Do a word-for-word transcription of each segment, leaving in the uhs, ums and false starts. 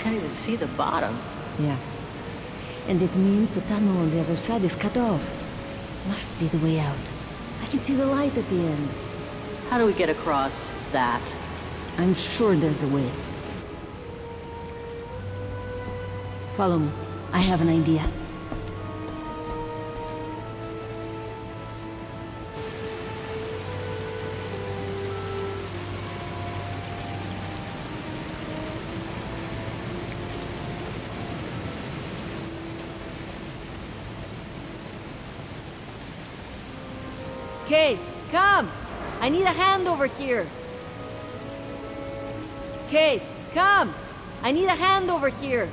can't even see the bottom. Yeah. And it means the tunnel on the other side is cut off. Must be the way out. I can see the light at the end. How do we get across that? I'm sure there's a way. Follow me. I have an idea. Kate, come! I need a hand over here. Kate, come! I need a hand over here.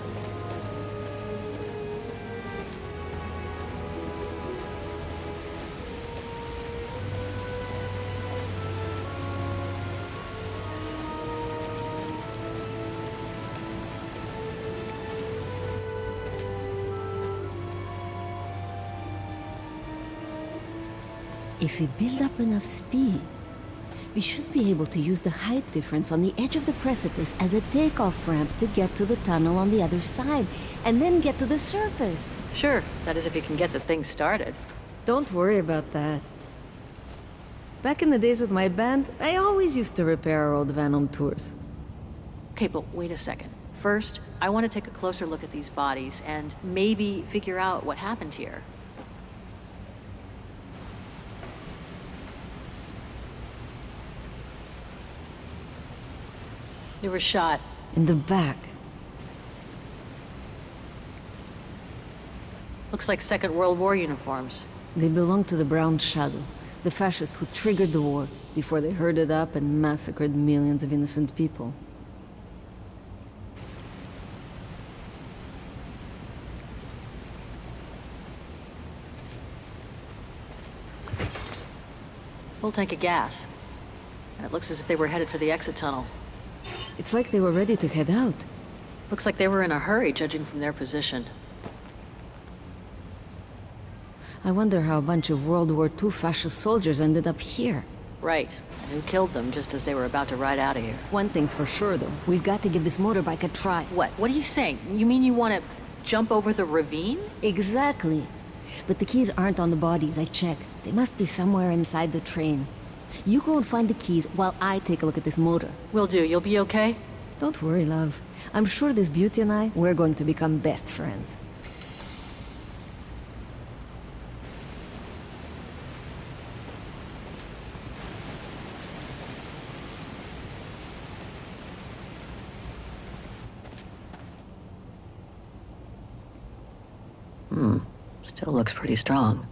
If we build up enough speed, we should be able to use the height difference on the edge of the precipice as a takeoff ramp to get to the tunnel on the other side, and then get to the surface. Sure, that is if you can get the thing started. Don't worry about that. Back in the days with my band, I always used to repair our old van on tours. Okay, but wait a second. First, I want to take a closer look at these bodies and maybe figure out what happened here. They were shot. In the back. Looks like Second World War uniforms. They belong to the Brown Shadow, the fascists who triggered the war before they herded up and massacred millions of innocent people. Full tank of gas. And it looks as if they were headed for the exit tunnel. It's like they were ready to head out. Looks like they were in a hurry, judging from their position. I wonder how a bunch of World War Two fascist soldiers ended up here. Right. And who killed them just as they were about to ride out of here. One thing's for sure, though. We've got to give this motorbike a try. What? What are you saying? You mean you want to jump over the ravine? Exactly. But the keys aren't on the bodies, I checked. They must be somewhere inside the train. You go and find the keys while I take a look at this motor. Will do. You'll be okay? Don't worry, love. I'm sure this beauty and I, we're going to become best friends. Hmm. Still looks pretty strong.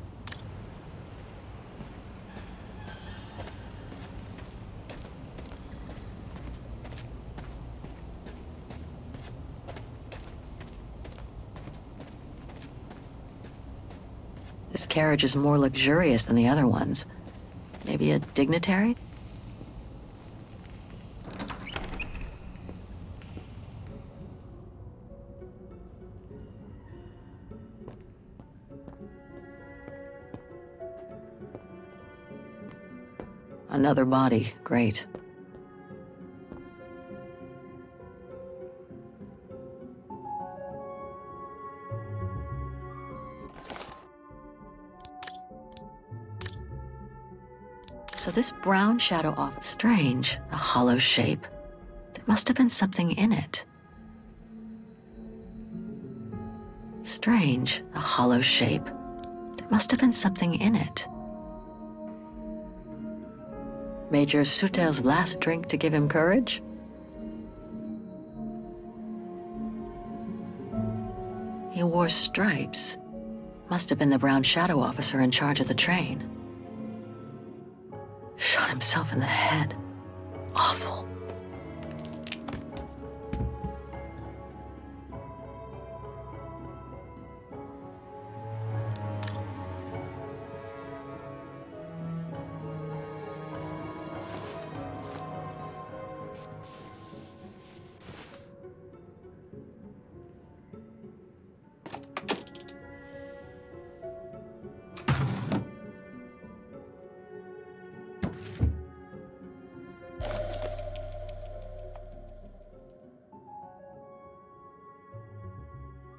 This carriage is more luxurious than the other ones. Maybe a dignitary? Another body. Great. So this brown shadow off, strange, a hollow shape. There must have been something in it. Strange, a hollow shape. There must have been something in it. Major Sutel's last drink to give him courage? He wore stripes. Must have been the brown shadow officer in charge of the train. Shot himself in the head. Awful.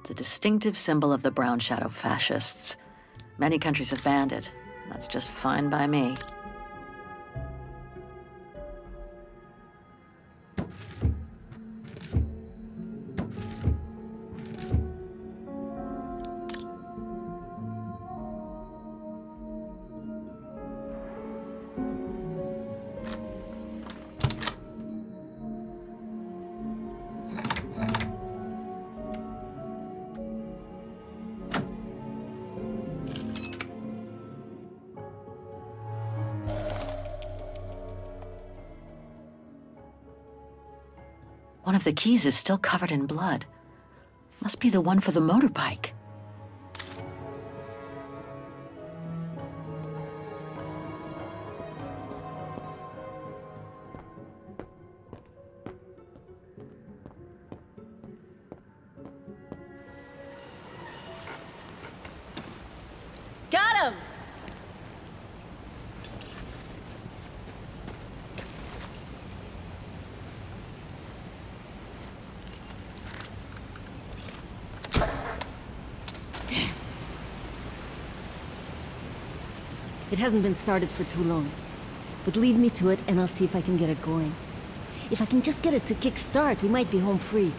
The distinctive symbol of the brown shadow fascists. Many countries have banned it. That's just fine by me. One of the keys is still covered in blood. Must be the one for the motorbike. Got him! It hasn't been started for too long. But leave me to it and I'll see if I can get it going. If I can just get it to kick-start, we might be home free.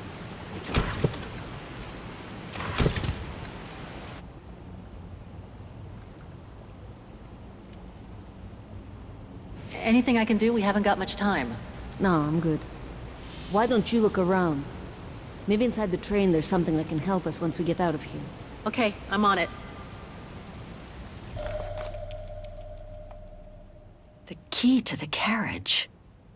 Anything I can do? We haven't got much time. No, I'm good. Why don't you look around? Maybe inside the train there's something that can help us once we get out of here. Okay, I'm on it. The key to the carriage.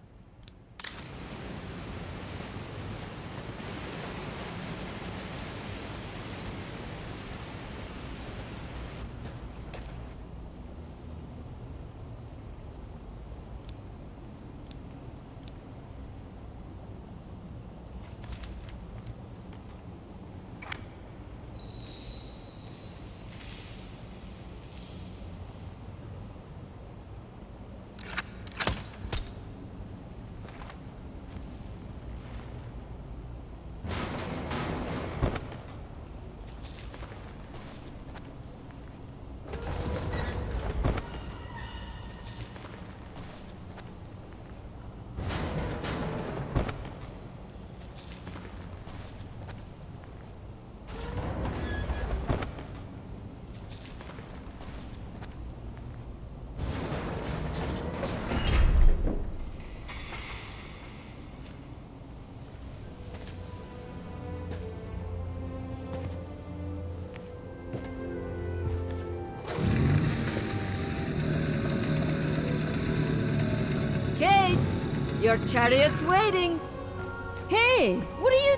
Kate! Your chariot's waiting! Hey! What are you...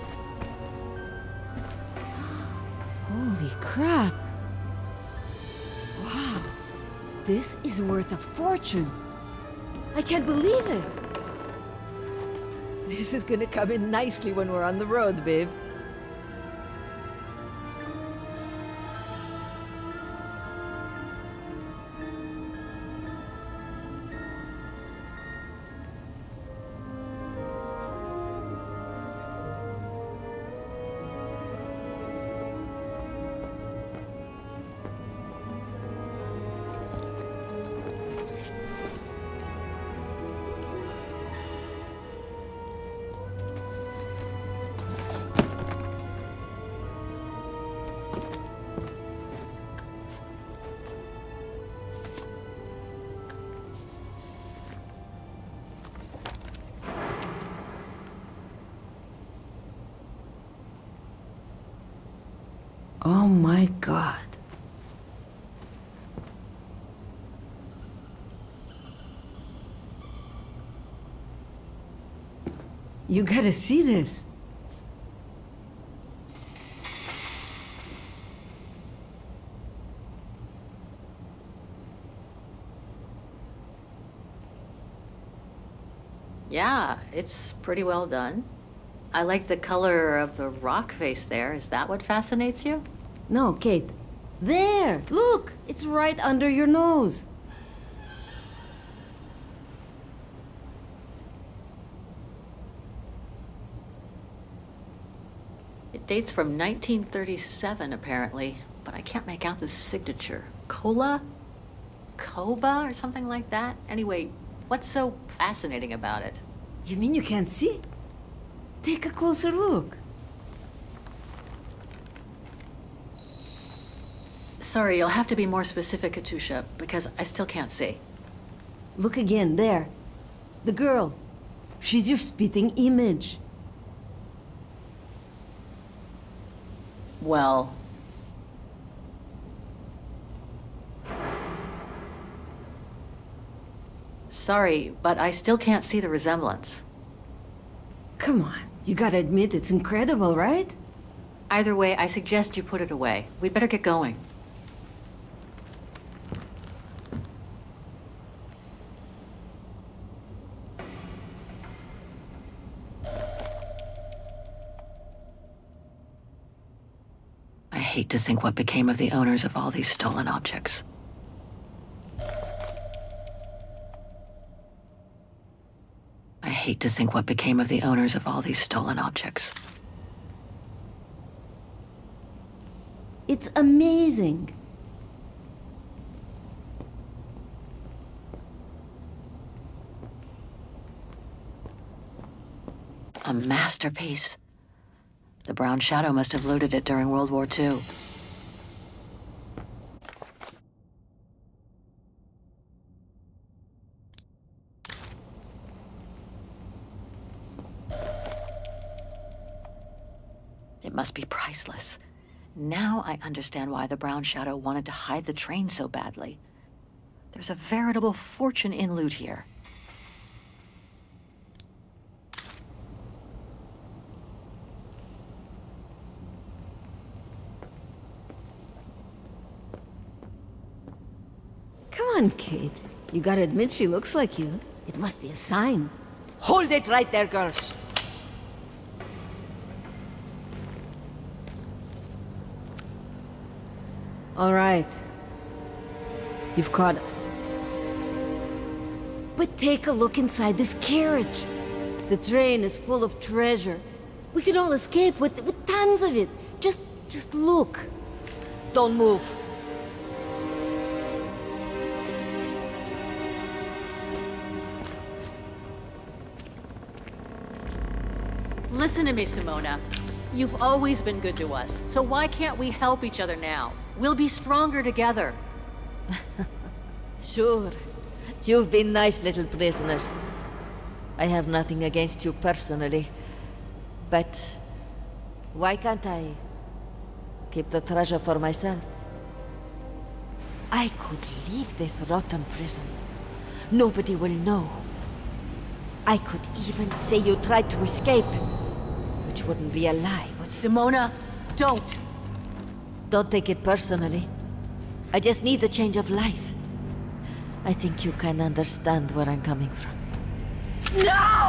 Holy crap! Wow! This is worth a fortune! I can't believe it! This is gonna come in nicely when we're on the road, babe. Oh my god. You gotta see this. Yeah, it's pretty well done. I like the color of the rock face there. Is that what fascinates you? No, Kate. There! Look! It's right under your nose. It dates from nineteen thirty-seven, apparently, but I can't make out the signature. Cola? Koba or something like that? Anyway, what's so fascinating about it? You mean you can't see? Take a closer look. Sorry, you'll have to be more specific, Katusha, because I still can't see. Look again, there. The girl. She's your spitting image. Well... Sorry, but I still can't see the resemblance. Come on, you gotta admit it's incredible, right? Either way, I suggest you put it away. We'd better get going. I hate to think what became of the owners of all these stolen objects. I hate to think what became of the owners of all these stolen objects. It's amazing. A masterpiece. The Brown Shadow must have looted it during World War Two. It must be priceless. Now I understand why the Brown Shadow wanted to hide the train so badly. There's a veritable fortune in loot here. Come on, Kate. You gotta admit she looks like you. It must be a sign. Hold it right there, girls. All right. You've caught us. But take a look inside this carriage. The train is full of treasure. We can all escape with, with tons of it. Just, just look. Don't move. Listen to me, Simona. You've always been good to us, so why can't we help each other now? We'll be stronger together. Sure. You've been nice little prisoners. I have nothing against you personally. But why can't I keep the treasure for myself? I could leave this rotten prison. Nobody will know. I could even say you tried to escape, which wouldn't be a lie, would it? Simona, don't! Don't take it personally. I just need a change of life. I think you can understand where I'm coming from. No!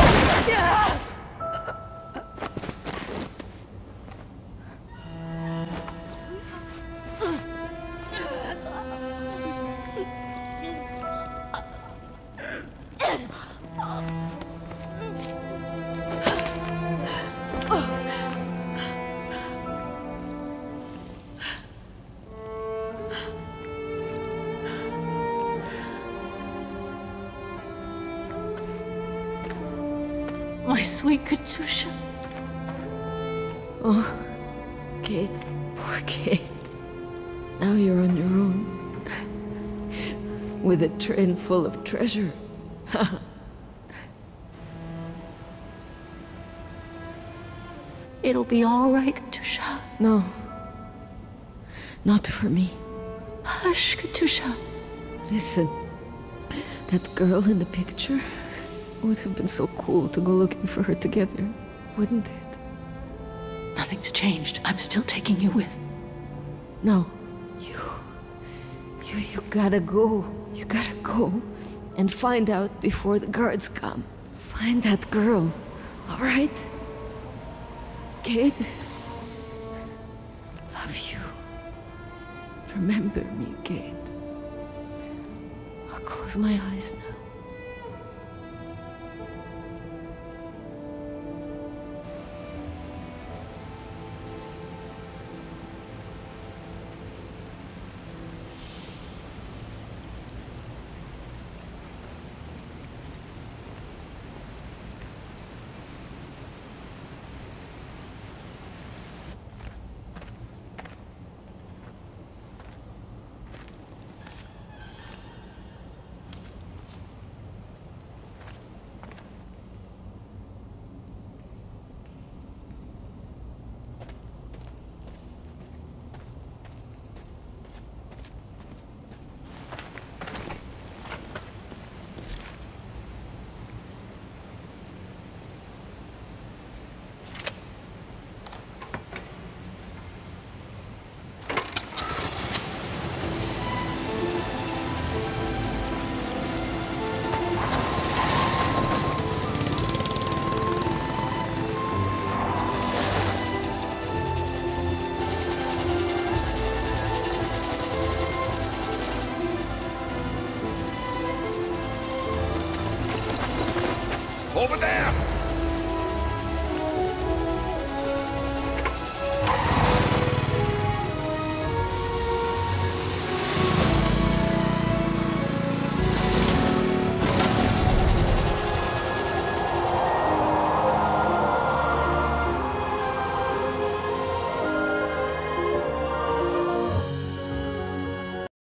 My sweet Katusha. Oh, Kate. Poor Kate. Now you're on your own. With a train full of treasure. It'll be all right, Katusha. No. Not for me. Hush, Katusha. Listen. That girl in the picture would have been so cool to go looking for her together, wouldn't it? Nothing's changed. I'm still taking you with. No. You... You, you gotta go. You gotta go. And find out before the guards come. Find that girl. All right? Kate? Love you. Remember me, Kate. I'll close my eyes now. Over there!